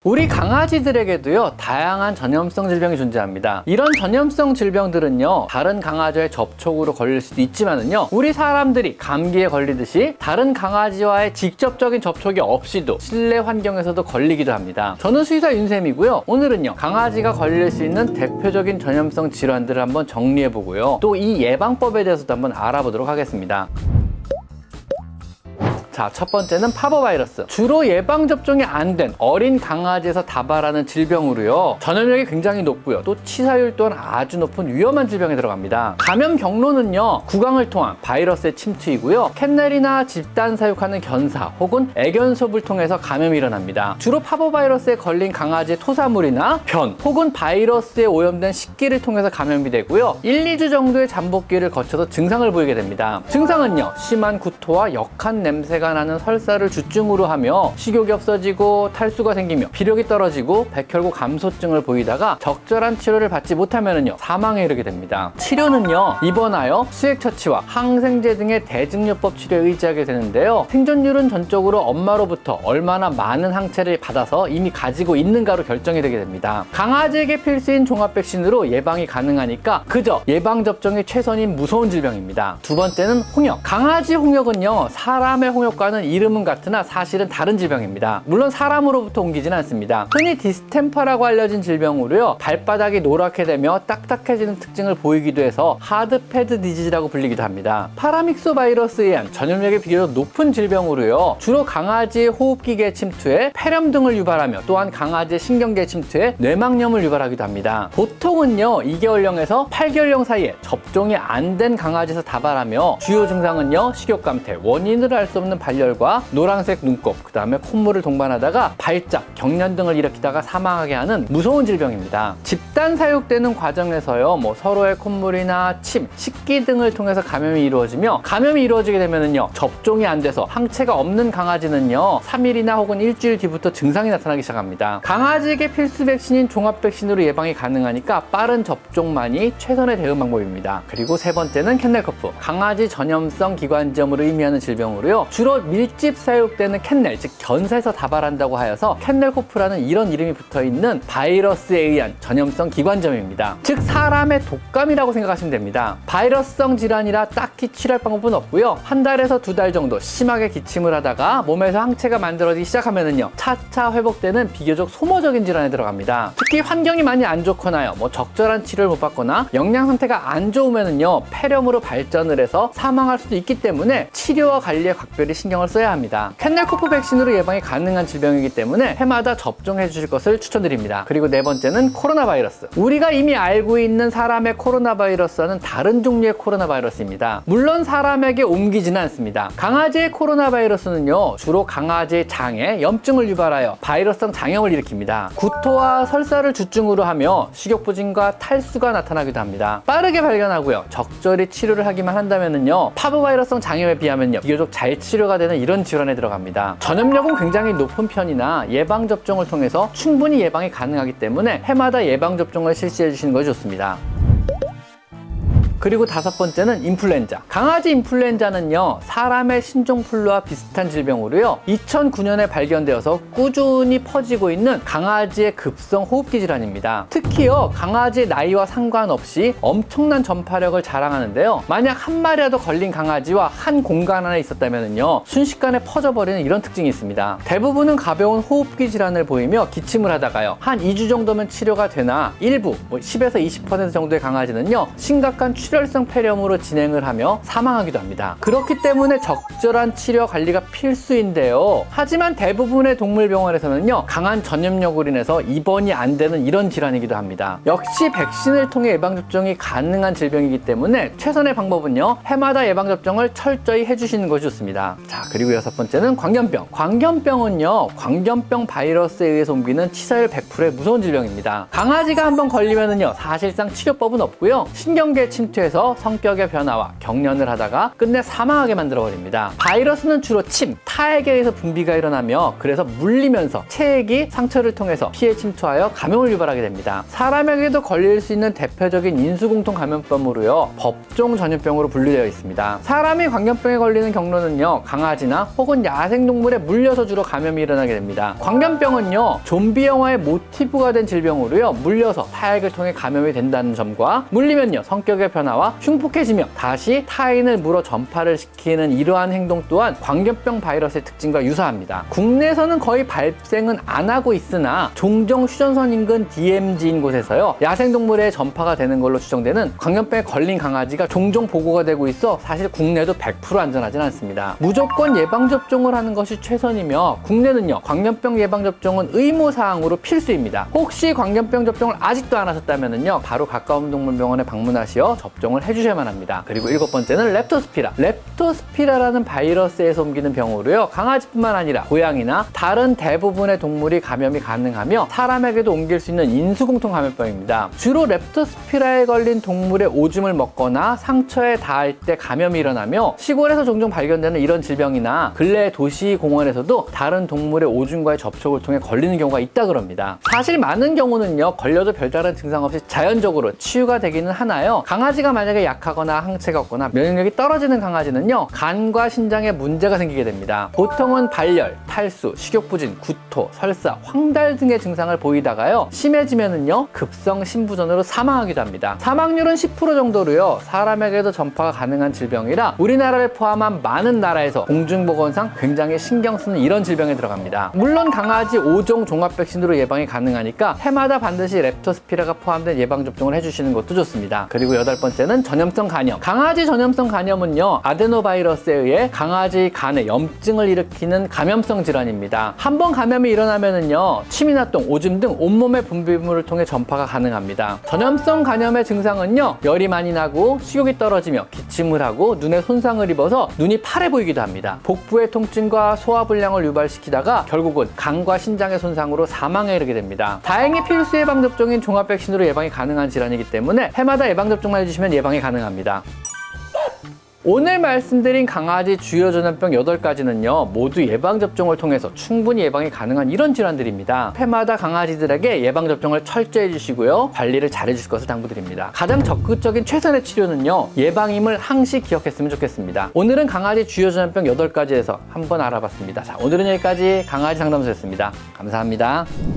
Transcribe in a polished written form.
우리 강아지들에게도요, 다양한 전염성 질병이 존재합니다. 이런 전염성 질병들은요, 다른 강아지와의 접촉으로 걸릴 수도 있지만은요, 우리 사람들이 감기에 걸리듯이 다른 강아지와의 직접적인 접촉이 없이도 실내 환경에서도 걸리기도 합니다. 저는 수의사 윤쌤이고요. 오늘은요, 강아지가 걸릴 수 있는 대표적인 전염성 질환들을 한번 정리해보고요. 또 이 예방법에 대해서도 한번 알아보도록 하겠습니다. 자, 첫 번째는 파보바이러스. 주로 예방접종이 안 된 어린 강아지에서 다발하는 질병으로요, 전염력이 굉장히 높고요, 또 치사율 또한 아주 높은 위험한 질병에 들어갑니다. 감염 경로는요, 구강을 통한 바이러스의 침투이고요, 캔넬이나 집단 사육하는 견사 혹은 애견섭을 통해서 감염이 일어납니다. 주로 파보바이러스에 걸린 강아지의 토사물이나 변 혹은 바이러스에 오염된 식기를 통해서 감염이 되고요, 1, 2주 정도의 잠복기를 거쳐서 증상을 보이게 됩니다. 증상은요, 심한 구토와 역한 냄새가 나는 설사를 주증으로 하며 식욕이 없어지고 탈수가 생기며 피력이 떨어지고 백혈구 감소증을 보이다가 적절한 치료를 받지 못하면요, 사망에 이르게 됩니다. 치료는요, 입원하여 수액처치와 항생제 등의 대증요법 치료에 의지하게 되는데요, 생존율은 전적으로 엄마로부터 얼마나 많은 항체를 받아서 이미 가지고 있는가로 결정이 되게 됩니다. 강아지에게 필수인 종합 백신으로 예방이 가능하니까 그저 예방접종이 최선인 무서운 질병입니다. 두 번째는 홍역. 강아지 홍역은요, 사람의 홍역과는 이름은 같으나 사실은 다른 질병입니다. 물론 사람으로부터 옮기지는 않습니다. 흔히 디스템퍼라고 알려진 질병으로요, 발바닥이 노랗게 되며 딱딱해지는 특징을 보이기도 해서 하드패드 디지즈라고 불리기도 합니다. 파라믹소 바이러스에 의한 전염력이 비교적 높은 질병으로요, 주로 강아지의 호흡기계 침투에 폐렴 등을 유발하며 또한 강아지의 신경계 침투에 뇌막염을 유발하기도 합니다. 보통은요, 2개월령에서 8개월령 사이에 접종이 안 된 강아지에서 다발하며 주요 증상은요, 식욕감퇴, 원인을 알 수 없는 발열과 노란색 눈곱, 그 다음에 콧물을 동반하다가 발작, 경련 등을 일으키다가 사망하게 하는 무서운 질병입니다. 집단 사육되는 과정에서요, 서로의 콧물이나 침, 식기 등을 통해서 감염이 이루어지며, 감염이 이루어지게 되면은요, 접종이 안 돼서 항체가 없는 강아지는요, 3일이나 혹은 일주일 뒤부터 증상이 나타나기 시작합니다. 강아지에게 필수 백신인 종합 백신으로 예방이 가능하니까 빠른 접종만이 최선의 대응 방법입니다. 그리고 세 번째는 캔넬커프. 강아지 전염성 기관지염을 의미하는 질병으로요, 주로 밀집 사육되는 캔넬, 즉 견사에서 다발한다고 하여서 캔넬코프라는 이런 이름이 붙어있는 바이러스에 의한 전염성 기관지염입니다. 즉 사람의 독감이라고 생각하시면 됩니다. 바이러스성 질환이라 딱히 치료할 방법은 없고요, 한 달에서 2달 정도 심하게 기침을 하다가 몸에서 항체가 만들어지기 시작하면은요, 차차 회복되는 비교적 소모적인 질환에 들어갑니다. 특히 환경이 많이 안 좋거나요, 적절한 치료를 못 받거나 영양 상태가 안 좋으면은요, 폐렴으로 발전을 해서 사망할 수도 있기 때문에 치료와 관리에 각별히 신경을 써야 합니다. 캔넬코프 백신으로 예방이 가능한 질병이기 때문에 해마다 접종해 주실 것을 추천드립니다. 그리고 네 번째는 코로나 바이러스. 우리가 이미 알고 있는 사람의 코로나 바이러스와는 다른 종류의 코로나 바이러스입니다. 물론 사람에게 옮기지는 않습니다. 강아지의 코로나 바이러스는요, 주로 강아지의 장에 염증을 유발하여 바이러스성 장염을 일으킵니다. 구토와 설사를 주증으로 하며 식욕부진과 탈수가 나타나기도 합니다. 빠르게 발견하고요, 적절히 치료를 하기만 한다면은요, 파보바이러스성 장염에 비하면요, 비교적 잘 치료가 되는 이런 질환에 들어갑니다. 전염력은 굉장히 높은 편이나 예방접종을 통해서 충분히 예방이 가능하기 때문에 해마다 예방접종을 실시해 주시는 것이 좋습니다. 그리고 다섯 번째는 인플루엔자. 강아지 인플루엔자는요, 사람의 신종플루와 비슷한 질병으로요, 2009년에 발견되어서 꾸준히 퍼지고 있는 강아지의 급성 호흡기 질환입니다. 특히요, 강아지의 나이와 상관없이 엄청난 전파력을 자랑하는데요, 만약 한 마리라도 걸린 강아지와 한 공간 안에 있었다면요, 순식간에 퍼져버리는 이런 특징이 있습니다. 대부분은 가벼운 호흡기 질환을 보이며 기침을 하다가요, 한 2주 정도면 치료가 되나 일부 10에서 20% 정도의 강아지는요, 심각한 출혈성 폐렴으로 진행을 하며 사망하기도 합니다. 그렇기 때문에 적절한 치료 관리가 필수인데요, 하지만 대부분의 동물병원에서는요, 강한 전염력으로 인해서 입원이 안 되는 이런 질환이기도 합니다. 역시 백신을 통해 예방접종이 가능한 질병이기 때문에 최선의 방법은요, 해마다 예방접종을 철저히 해주시는 것이 좋습니다. 자, 그리고 여섯 번째는 광견병. 광견병은요, 광견병 바이러스에 의해서 옮기는 치사율 100%의 무서운 질병입니다. 강아지가 한번 걸리면은요, 사실상 치료법은 없고요, 신경계 침투 흉퇴해서 성격의 변화와 경련을 하다가 끝내 사망하게 만들어버립니다. 바이러스는 주로 침, 타액에 의해서 분비가 일어나며 그래서 물리면서 체액이 상처를 통해서 피에 침투하여 감염을 유발하게 됩니다. 사람에게도 걸릴 수 있는 대표적인 인수공통 감염병으로요, 법종 전염병으로 분류되어 있습니다. 사람이 광견병에 걸리는 경로는요, 강아지나 혹은 야생동물에 물려서 주로 감염이 일어나게 됩니다. 광견병은요, 좀비 영화의 모티브가 된 질병으로요, 물려서 타액을 통해 감염이 된다는 점과 물리면요, 성격의 변화와 흉폭해지며 다시 타인을 물어 전파를 시키는 이러한 행동 또한 광견병 바이러스의 특징과 유사합니다. 국내에서는 거의 발생은 안 하고 있으나 종종 휴전선 인근 DMZ인 곳에서요, 야생동물의 전파가 되는 걸로 추정되는 광견병에 걸린 강아지가 종종 보고가 되고 있어 사실 국내도 100% 안전하진 않습니다. 무조건 예방접종을 하는 것이 최선이며 국내는요, 광견병 예방접종은 의무사항으로 필수입니다. 혹시 광견병 접종을 아직도 안 하셨다면요, 바로 가까운 동물병원에 방문하시어 접종을 해주셔야만 합니다. 그리고 7번째는 렙토스피라. 렙토스피라라는 바이러스에서 옮기는 병으로요, 강아지뿐만 아니라 고양이나 다른 대부분의 동물이 감염이 가능하며 사람에게도 옮길 수 있는 인수공통 감염병입니다. 주로 렙토스피라에 걸린 동물의 오줌을 먹거나 상처에 닿을 때 감염이 일어나며 시골에서 종종 발견되는 이런 질병이나 근래 도시 공원에서도 다른 동물의 오줌과의 접촉을 통해 걸리는 경우가 있다 그럽니다. 사실 많은 경우는요, 걸려도 별다른 증상 없이 자연적으로 치유가 되기는 하나요, 강아지가 만약에 약하거나 항체가 없거나 면역력이 떨어지는 강아지는요, 간과 신장에 문제가 생기게 됩니다. 보통은 발열, 탈수, 식욕부진, 구토, 설사, 황달 등의 증상을 보이다가요, 심해지면은요, 급성 신부전으로 사망하기도 합니다. 사망률은 10% 정도로요, 사람에게도 전파가 가능한 질병이라 우리나라를 포함한 많은 나라에서 공중보건상 굉장히 신경 쓰는 이런 질병에 들어갑니다. 물론 강아지 5종 종합 백신으로 예방이 가능하니까 해마다 반드시 렙토스피라가 포함된 예방접종을 해주시는 것도 좋습니다. 그리고 8번째는 전염성 간염. 강아지 전염성 간염은요, 아데노바이러스에 의해 강아지 간에 염증을 일으키는 감염성 질환입니다. 한번 감염이 일어나면은요, 침이나 똥, 오줌 등 온몸의 분비물을 통해 전파가 가능합니다. 전염성 간염의 증상은요, 열이 많이 나고 식욕이 떨어지며 기침을 하고 눈에 손상을 입어서 눈이 파래 보이기도 합니다. 복부의 통증과 소화불량을 유발시키다가 결국은 간과 신장의 손상으로 사망에 이르게 됩니다. 다행히 필수 예방접종인 종합백신으로 예방이 가능한 질환이기 때문에 해마다 예방접종만 해주시면 예방이 가능합니다. 오늘 말씀드린 강아지 주요 전염병 8가지는요, 모두 예방접종을 통해서 충분히 예방이 가능한 이런 질환들입니다. 해마다 강아지들에게 예방접종을 철저히 해주시고요, 관리를 잘 해주실 것을 당부드립니다. 가장 적극적인 최선의 치료는요, 예방임을 항시 기억했으면 좋겠습니다. 오늘은 강아지 주요 전염병 8가지에서 한번 알아봤습니다. 자, 오늘은 여기까지 강아지 상담소였습니다. 감사합니다.